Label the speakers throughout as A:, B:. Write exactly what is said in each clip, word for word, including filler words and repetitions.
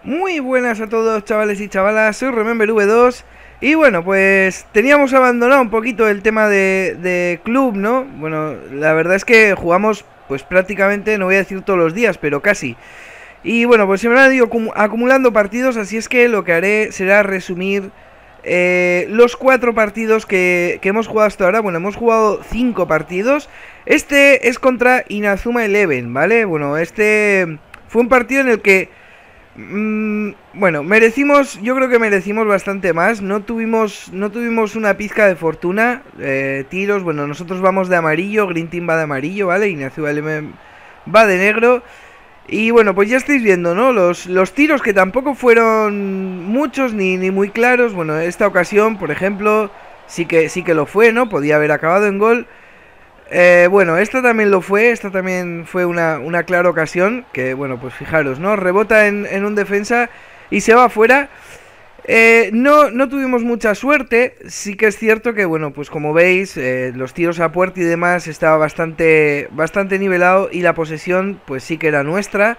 A: Muy buenas a todos, chavales y chavalas, soy Remember V dos. Y bueno, pues teníamos abandonado un poquito el tema de, de club, ¿no? Bueno, la verdad es que jugamos pues prácticamente, no voy a decir todos los días, pero casi. Y bueno, pues se me han ido acumulando partidos, así es que lo que haré será resumir eh, los cuatro partidos que, que hemos jugado hasta ahora. Bueno, hemos jugado cinco partidos. Este es contra Inazuma Eleven, ¿vale? Bueno, este fue un partido en el que... Mm, bueno, merecimos, yo creo que merecimos bastante más. No tuvimos, no tuvimos una pizca de fortuna. eh, Tiros, bueno, nosotros vamos de amarillo, Green Team va de amarillo, ¿vale? Inazuma Eleven va de negro. Y bueno, pues ya estáis viendo, ¿no? Los, los tiros que tampoco fueron muchos ni, ni muy claros. Bueno, esta ocasión, por ejemplo, sí que, sí que lo fue, ¿no? Podía haber acabado en gol. Eh, bueno, esta también lo fue, esta también fue una, una clara ocasión, que bueno, pues fijaros, ¿no? Rebota en, en un defensa y se va afuera. Eh, no, no tuvimos mucha suerte, sí que es cierto que, bueno, pues como veis, eh, los tiros a puerta y demás estaba bastante, bastante nivelado y la posesión pues sí que era nuestra.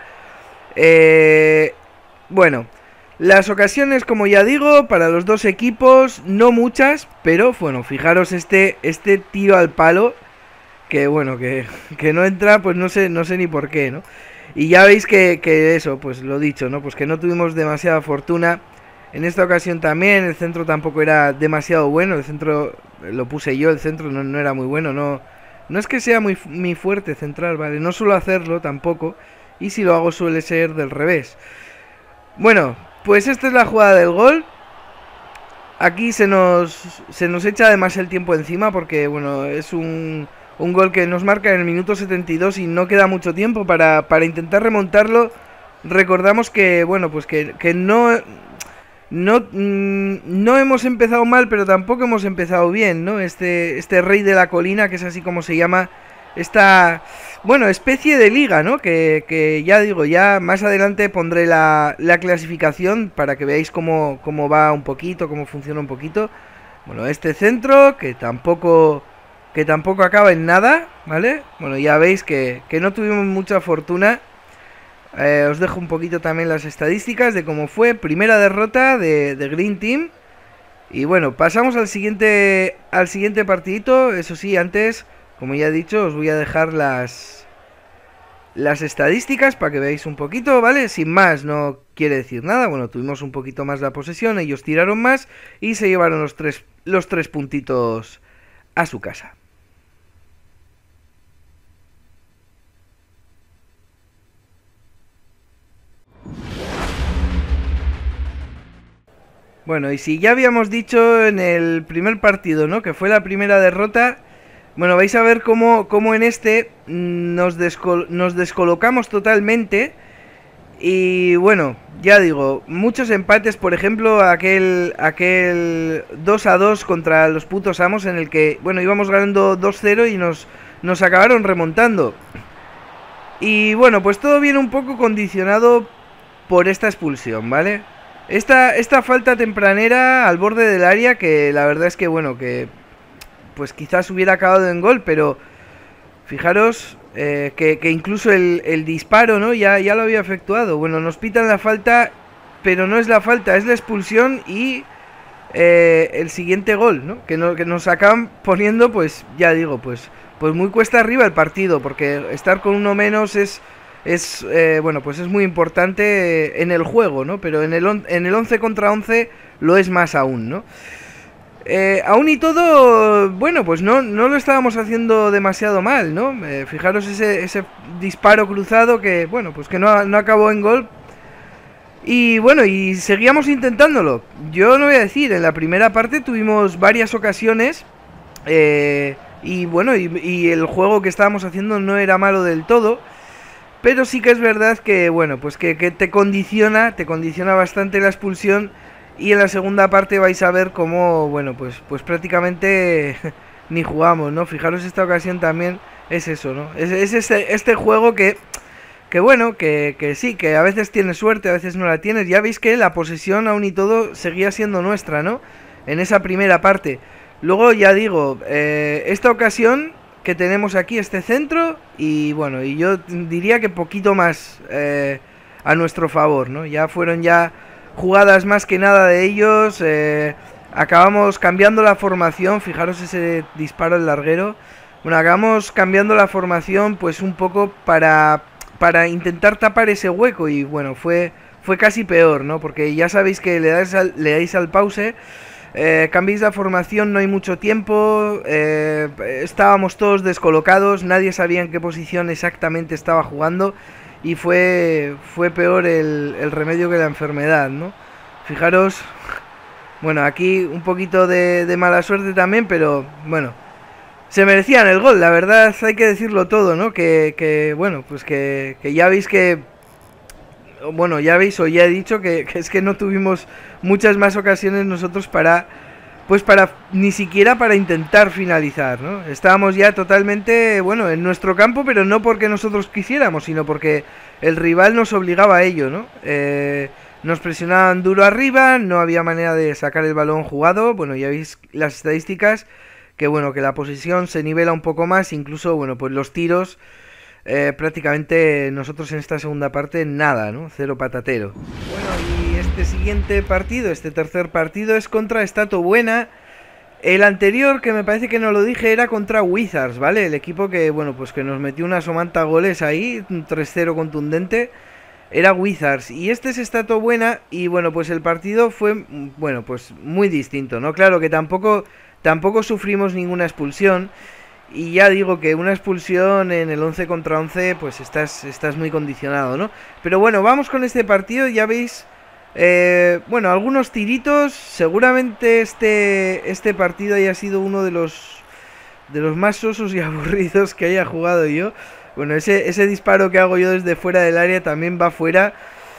A: Eh, bueno, las ocasiones, como ya digo, para los dos equipos, no muchas, pero bueno, fijaros este, este tiro al palo. Que bueno, que, que no entra, pues no sé, no sé ni por qué, ¿no? Y ya veis que, que eso, pues lo dicho, ¿no? Pues que no tuvimos demasiada fortuna. En esta ocasión también, el centro tampoco era demasiado bueno. El centro, lo puse yo, el centro no, no era muy bueno, no. No es que sea muy, muy fuerte central, ¿vale? No suelo hacerlo tampoco. Y si lo hago suele ser del revés. Bueno, pues esta es la jugada del gol. Aquí se nos, se nos echa además el tiempo encima porque, bueno, es un... Un gol que nos marca en el minuto setenta y dos y no queda mucho tiempo para, para intentar remontarlo. Recordamos que, bueno, pues que, que no, no, no hemos empezado mal, pero tampoco hemos empezado bien, ¿no? Este, este rey de la colina, que es así como se llama esta, bueno, especie de liga, ¿no? Que, que ya digo, ya más adelante pondré la, la clasificación para que veáis cómo, cómo va un poquito, cómo funciona un poquito. Bueno, este centro, que tampoco... que tampoco acaba en nada, ¿vale? Bueno, ya veis que, que no tuvimos mucha fortuna. eh, Os dejo un poquito también las estadísticas de cómo fue. Primera derrota de, de Green Team. Y bueno, pasamos al siguiente al siguiente partidito. Eso sí, antes, como ya he dicho, os voy a dejar las las estadísticas para que veáis un poquito, ¿vale? Sin más, no quiere decir nada. Bueno, tuvimos un poquito más la posesión, ellos tiraron más y se llevaron los tres, los tres puntitos a su casa. Bueno, y si ya habíamos dicho en el primer partido, ¿no? Que fue la primera derrota. Bueno, vais a ver cómo, cómo en este nos, descol nos descolocamos totalmente. Y bueno, ya digo, muchos empates, por ejemplo, aquel, aquel dos a dos contra los putos amos en el que, bueno, íbamos ganando dos cero y nos, nos acabaron remontando. Y bueno, pues todo viene un poco condicionado por esta expulsión, ¿vale? Esta, esta falta tempranera al borde del área que la verdad es que, bueno, que pues quizás hubiera acabado en gol, pero fijaros eh, que, que incluso el, el disparo, ¿no? Ya, ya lo había efectuado. Bueno, nos pitan la falta, pero no es la falta, es la expulsión y eh, el siguiente gol, ¿no? Que, no, que nos acaban poniendo, pues ya digo, pues, pues muy cuesta arriba el partido, porque estar con uno menos es... Es, eh, bueno, pues es muy importante en el juego, ¿no? Pero en el, on en el once contra once lo es más aún, ¿no? Eh, aún y todo, bueno, pues no, no lo estábamos haciendo demasiado mal, ¿no? Eh, fijaros ese, ese disparo cruzado que, bueno, pues que no, no acabó en gol. Y bueno, y seguíamos intentándolo. Yo no voy a decir, en la primera parte tuvimos varias ocasiones. Eh, y bueno, y, y el juego que estábamos haciendo no era malo del todo. Pero sí que es verdad que, bueno, pues que, que te condiciona, te condiciona bastante la expulsión. Y en la segunda parte vais a ver cómo, bueno, pues, pues prácticamente ni jugamos, ¿no? Fijaros, esta ocasión también es eso, ¿no? Es, es este, este juego que, que bueno, que, que sí, que a veces tienes suerte, a veces no la tienes. Ya veis que la posesión aún y todo seguía siendo nuestra, ¿no? En esa primera parte. Luego ya digo, eh, esta ocasión... que tenemos aquí este centro y bueno, y yo diría que poquito más. Eh, a nuestro favor, ¿no? Ya fueron ya jugadas más que nada de ellos, eh, acabamos cambiando la formación, fijaros ese disparo al larguero, bueno, acabamos cambiando la formación pues un poco para, para intentar tapar ese hueco y bueno, fue, fue casi peor, ¿no? Porque ya sabéis que le dais al, le dais al pause, eh, cambiéis la formación, no hay mucho tiempo, eh, estábamos todos descolocados, nadie sabía en qué posición exactamente estaba jugando y fue, fue peor el, el remedio que la enfermedad, ¿no? Fijaros, bueno, aquí un poquito de, de mala suerte también, pero bueno, se merecían el gol, la verdad hay que decirlo todo, ¿no? Que, que bueno, pues que, que ya veis que, bueno, ya veis o ya he dicho que, que es que no tuvimos muchas más ocasiones nosotros para, pues para, ni siquiera para intentar finalizar, ¿no? Estábamos ya totalmente, bueno, en nuestro campo, pero no porque nosotros quisiéramos, sino porque el rival nos obligaba a ello, ¿no? Eh, nos presionaban duro arriba, no había manera de sacar el balón jugado, bueno, ya veis las estadísticas, que bueno, que la posesión se nivela un poco más, incluso, bueno, pues los tiros, eh, prácticamente nosotros en esta segunda parte nada, ¿no? Cero patatero. Bueno, y este siguiente partido, este tercer partido es contra Estato Buena. El anterior, que me parece que no lo dije, era contra Wizards, ¿vale? El equipo que, bueno, pues que nos metió una somanta goles ahí, un tres cero contundente, era Wizards. Y este es Estato Buena y, bueno, pues el partido fue, bueno, pues muy distinto, ¿no? Claro que tampoco... Tampoco sufrimos ninguna expulsión. Y ya digo que una expulsión en el once contra once, pues estás, estás muy condicionado, ¿no? Pero bueno, vamos con este partido, ya veis, eh, bueno, algunos tiritos. Seguramente este, este partido haya sido uno de los, de los más sosos y aburridos que haya jugado yo. Bueno, ese, ese disparo que hago yo desde fuera del área también va fuera.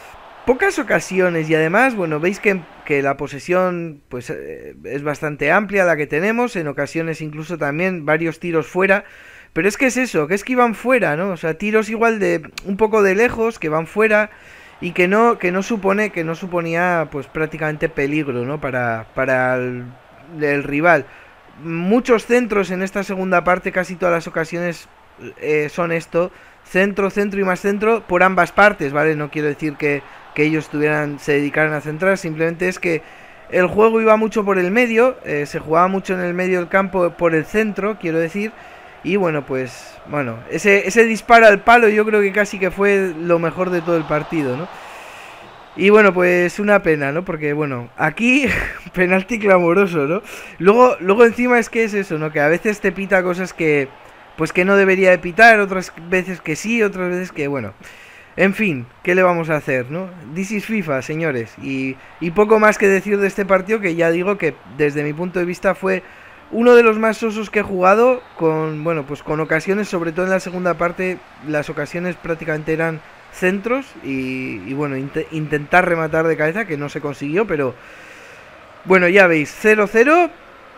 A: Pocas ocasiones y además, bueno, veis que, que la posesión pues eh, es bastante amplia la que tenemos, en ocasiones incluso también varios tiros fuera, pero es que es eso, que es que iban fuera, ¿no? O sea, tiros igual de un poco de lejos que van fuera y que no que no supone que no suponía pues prácticamente peligro, ¿no? Para para el, el rival. Muchos centros en esta segunda parte, casi todas las ocasiones eh, son esto, centro, centro y más centro por ambas partes, ¿vale? No quiero decir que que ellos estuvieran, se dedicaran a centrar, simplemente es que el juego iba mucho por el medio, eh, se jugaba mucho en el medio del campo por el centro, quiero decir, y bueno, pues, bueno, ese, ese disparo al palo yo creo que casi que fue lo mejor de todo el partido, ¿no? Y bueno, pues una pena, ¿no? Porque bueno, aquí penalti clamoroso, ¿no? Luego, luego encima es que es eso, ¿no? Que a veces te pita cosas que, pues que no debería de pitar, otras veces que sí, otras veces que, bueno... En fin, ¿qué le vamos a hacer, no? This is FIFA, señores. Y, y poco más que decir de este partido, que ya digo que desde mi punto de vista fue uno de los más sosos que he jugado, con, bueno, pues con ocasiones, sobre todo en la segunda parte, las ocasiones prácticamente eran centros y, y bueno, int intentar rematar de cabeza, que no se consiguió, pero bueno, ya veis, cero cero.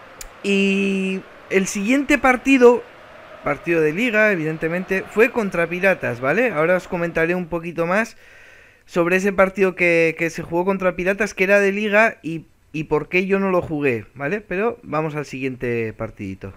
A: Y el siguiente partido... partido de liga, evidentemente, fue contra Piratas, ¿vale? Ahora os comentaré un poquito más sobre ese partido que, que se jugó contra Piratas, que era de liga, y, y por qué yo no lo jugué, ¿vale? Pero vamos al siguiente partidito.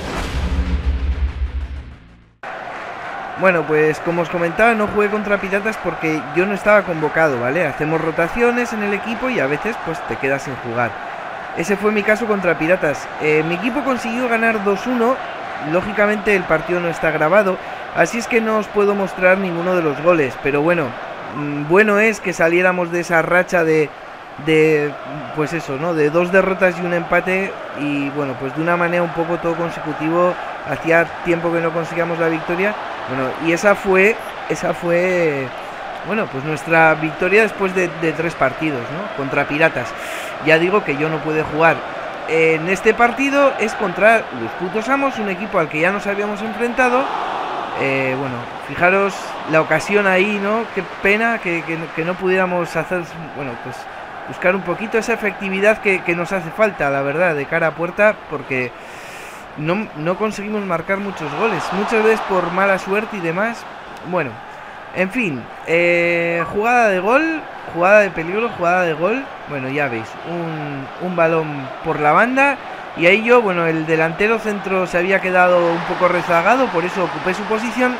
A: Bueno, pues como os comentaba, no jugué contra Piratas porque yo no estaba convocado, ¿vale? Hacemos rotaciones en el equipo y a veces pues te quedas sin jugar. Ese fue mi caso contra Piratas. Eh, mi equipo consiguió ganar dos uno. Lógicamente el partido no está grabado, así es que no os puedo mostrar ninguno de los goles, pero bueno, mmm, bueno es que saliéramos de esa racha de, de, pues eso, ¿no? De dos derrotas y un empate y bueno, pues de una manera un poco todo consecutivo, hacía tiempo que no conseguíamos la victoria, bueno, y esa fue, esa fue, bueno, pues nuestra victoria después de, de tres partidos, ¿no? Contra Piratas. Ya digo que yo no pude jugar. En este partido es contra los putos amos, un equipo al que ya nos habíamos enfrentado. Eh, bueno, fijaros la ocasión ahí, ¿no? Qué pena que, que, que no pudiéramos hacer, bueno, pues buscar un poquito esa efectividad que, que nos hace falta, la verdad, de cara a puerta, porque no, no conseguimos marcar muchos goles, muchas veces por mala suerte y demás. Bueno, en fin, eh, jugada de gol, jugada de peligro, jugada de gol. Bueno, ya veis, un, un balón por la banda. Y ahí yo, bueno, el delantero centro se había quedado un poco rezagado, por eso ocupé su posición.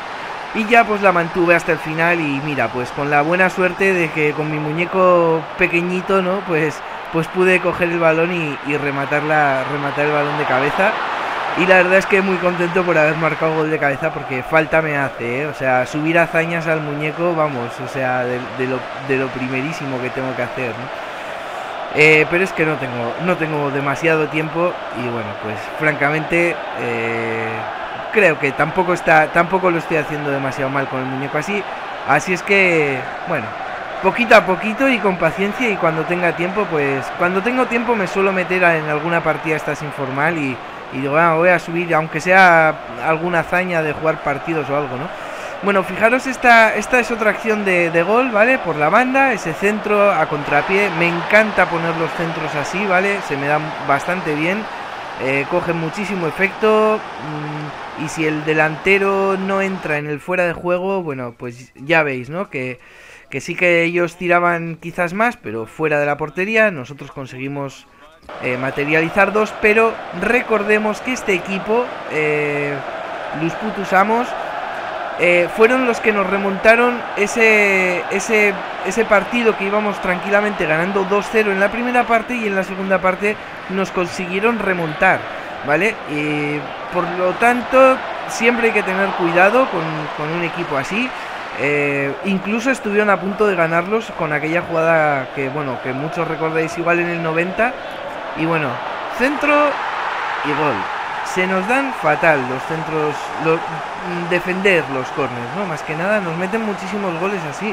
A: Y ya pues la mantuve hasta el final y mira, pues con la buena suerte de que con mi muñeco pequeñito, ¿no? Pues, pues pude coger el balón y, y rematarla, rematar el balón de cabeza. Y la verdad es que muy contento por haber marcado gol de cabeza porque falta me hace, ¿eh? O sea, subir hazañas al muñeco, vamos, o sea, de, de, lo, de lo primerísimo que tengo que hacer, ¿no? Eh, pero es que no tengo, no tengo demasiado tiempo y bueno, pues francamente eh, creo que tampoco está, tampoco lo estoy haciendo demasiado mal con el muñeco así, así es que bueno, poquito a poquito y con paciencia y cuando tenga tiempo, pues cuando tengo tiempo me suelo meter en alguna partida estas informal y, y digo, ah, voy a subir, aunque sea alguna hazaña de jugar partidos o algo, ¿no? Bueno, fijaros, esta, esta es otra acción de, de gol, ¿vale? Por la banda, ese centro a contrapié. Me encanta poner los centros así, ¿vale? Se me dan bastante bien. Eh, cogen muchísimo efecto. Mmm, y si el delantero no entra en el fuera de juego, bueno, pues ya veis, ¿no? Que, que sí que ellos tiraban quizás más, pero fuera de la portería. Nosotros conseguimos eh, materializar dos, pero recordemos que este equipo, eh, Luz Putus Amos, Eh, fueron los que nos remontaron ese, ese, ese partido que íbamos tranquilamente ganando dos cero en la primera parte y en la segunda parte nos consiguieron remontar, ¿vale? Y por lo tanto siempre hay que tener cuidado con, con un equipo así. Eh, incluso estuvieron a punto de ganarlos con aquella jugada que, bueno, que muchos recordáis igual en el noventa. Y bueno, centro y gol. Se nos dan fatal los centros, los, defender los corners, ¿no? Más que nada nos meten muchísimos goles así.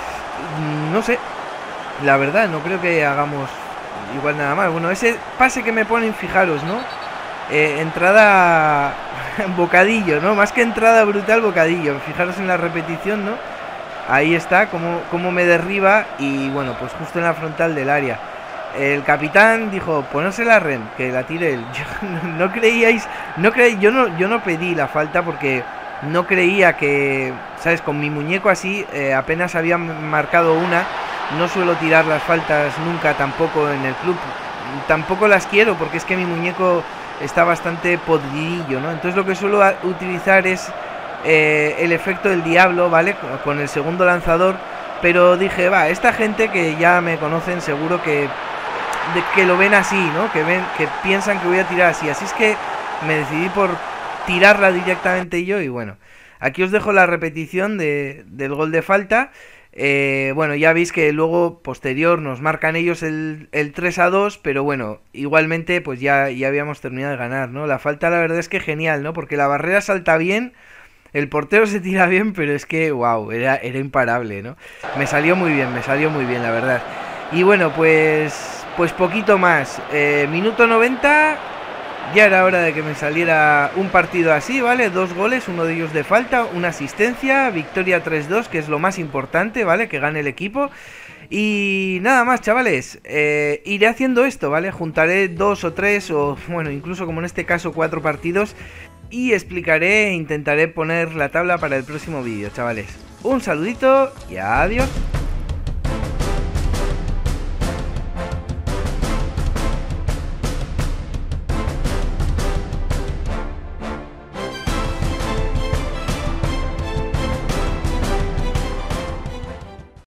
A: No sé, la verdad, no creo que hagamos igual nada más. Bueno, ese pase que me ponen, fijaros, ¿no? Eh, entrada bocadillo, ¿no? Más que entrada brutal, bocadillo. Fijaros en la repetición, ¿no? Ahí está, como, como me derriba y bueno, pues justo en la frontal del área. El capitán dijo, ponerse la rem, que la tire él. Yo, no, no creíais, no creí, yo no, yo no pedí la falta porque no creía que, ¿sabes? Con mi muñeco así, eh, apenas había marcado una. No suelo tirar las faltas nunca tampoco en el club. Tampoco las quiero porque es que mi muñeco está bastante podridillo, ¿no? Entonces lo que suelo utilizar es eh, el efecto del diablo, ¿vale? Con el segundo lanzador. Pero dije, va, esta gente que ya me conocen seguro que... de que lo ven así, ¿no? Que ven, que piensan que voy a tirar así. Así es que me decidí por tirarla directamente yo. Y bueno, aquí os dejo la repetición de, del gol de falta. Eh, bueno, ya veis que luego, posterior, nos marcan ellos el, el tres a dos. Pero bueno, igualmente, pues ya, ya habíamos terminado de ganar, ¿no? La falta, la verdad es que genial, ¿no? Porque la barrera salta bien. El portero se tira bien, pero es que, wow, era, era imparable, ¿no? Me salió muy bien, me salió muy bien, la verdad. Y bueno, pues... Pues poquito más, eh, minuto noventa, ya era hora de que me saliera un partido así, ¿vale? Dos goles, uno de ellos de falta, una asistencia, victoria tres dos, que es lo más importante, ¿vale? Que gane el equipo. Y nada más, chavales, eh, iré haciendo esto, ¿vale? Juntaré dos o tres, o bueno, incluso como en este caso cuatro partidos, y explicaré e intentaré poner la tabla para el próximo vídeo, chavales. Un saludito y adiós.